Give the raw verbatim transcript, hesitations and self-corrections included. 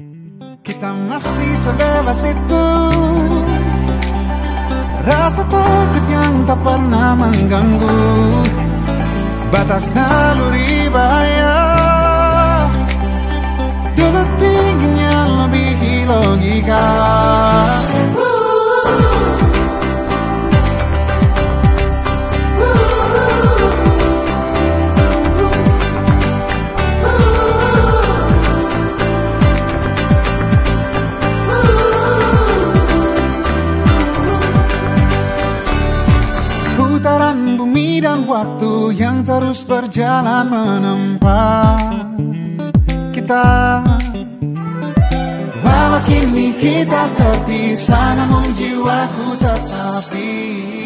Kita masih sebebas itu. Rasa takut yang tak pernah mengganggu. Batas naluri bahaya. Dulu tingginya lebihi logika. Putaran bumi dan waktu yang terus berjalan menempa kita. Walau kini kita terpisah, namun jiwaku tetap di